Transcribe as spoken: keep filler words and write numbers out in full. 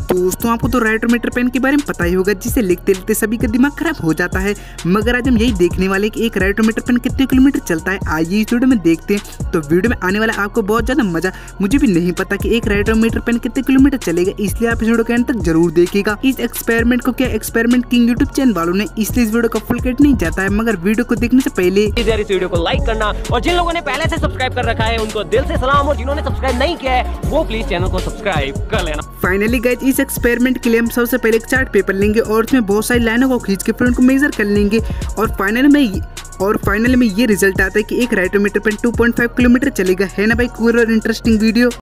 दोस्तों आपको तो राइटोमीटर पेन के बारे में पता ही होगा, जिसे लिखते लिखते सभी का दिमाग खराब हो जाता है। मगर आज हम यही देखने वाले कि एक राइटोमीटर पेन कितने किलोमीटर चलता है। आइए इस वीडियो में देखते हैं। तो वीडियो में आने वाला आपको बहुत ज्यादा मजा। मुझे भी नहीं पता कि एक राइटोमीटर पेन कितने किलोमीटर चलेगा, इसलिए आप इस वीडियो के अंत तक जरूर देखिएगा। इस एक्सपेरिमेंट को क्या एक्सपेरिमेंट किंग यूट्यूब चैनल वालों ने, इसलिए इस वीडियो का फुल कट नहीं जाता है। मगर वीडियो को देखने से पहले इस वीडियो को लाइक करना, और जिन लोगों ने पहले से सब्सक्राइब कर रखा है उनको दिल से सलाम, और जिन्होंने सब्सक्राइब नहीं किया है वो प्लीज चैनल को सब्सक्राइब कर लेना। फाइनली गाइस, इस एक्सपेरिमेंट के लिए हम सबसे पहले एक चार्ट पेपर लेंगे और उसमें बहुत सारी लाइनों को खींच के फिर उनको मेजर कर लेंगे। और फाइनल में और फाइनल में ये रिजल्ट आता है कि एक Writometer pen two point five kilometre चलेगा। है ना भाई, कूल और इंटरेस्टिंग वीडियो।